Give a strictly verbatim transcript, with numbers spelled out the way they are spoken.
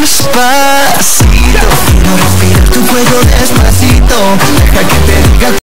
despacito, quiero respirar tu cuello despacito. Deja que te diga